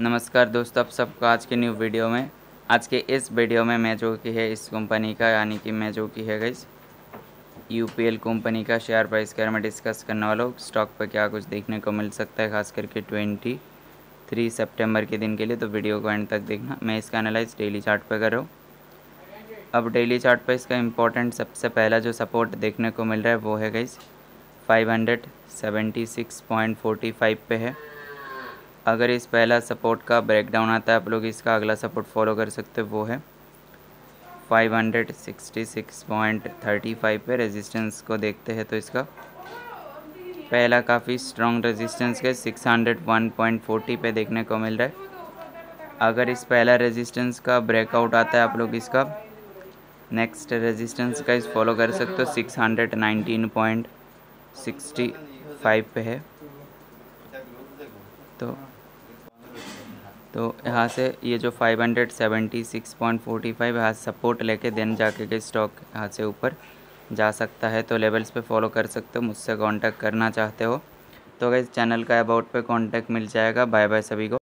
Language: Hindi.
नमस्कार दोस्तों, आप सबको आज के न्यू वीडियो में। आज के इस वीडियो में मैं जो कि है इस कंपनी का यानी कि मैं जो कि है गाइस यूपीएल कंपनी का शेयर प्राइस के बारे में डिस्कस करने वाला हूँ। स्टॉक पर क्या कुछ देखने को मिल सकता है, खास करके 23 सितंबर के दिन के लिए। तो वीडियो को एंड तक देखना। मैं इसका एनालाइज डेली चार्ट पर कर रहा हूँ। अब डेली चार्ट पर इसका इम्पोर्टेंट सबसे पहला जो सपोर्ट देखने को मिल रहा है वो है गाइस 576.45 पे है। अगर इस पहला सपोर्ट का ब्रेकडाउन आता है, आप लोग इसका अगला सपोर्ट फॉलो कर सकते हो, वो है 566.35 पे। रेजिस्टेंस को देखते हैं तो इसका पहला काफ़ी स्ट्रॉन्ग रेजिस्टेंस के 601.40 पे देखने को मिल रहा है। अगर इस पहला रेजिस्टेंस का ब्रेकआउट आता है, आप लोग इसका नेक्स्ट रेजिस्टेंस का इस फॉलो कर सकते हो, 619.65 पे है। तो यहाँ से ये जो 576.45 यहाँ सपोर्ट लेके देन जाके के स्टॉक यहाँ से ऊपर जा सकता है। तो लेवल्स पे फॉलो कर सकते हो। मुझसे कांटेक्ट करना चाहते हो तो गाइस चैनल का अबाउट पे कांटेक्ट मिल जाएगा। बाय बाय सभी को।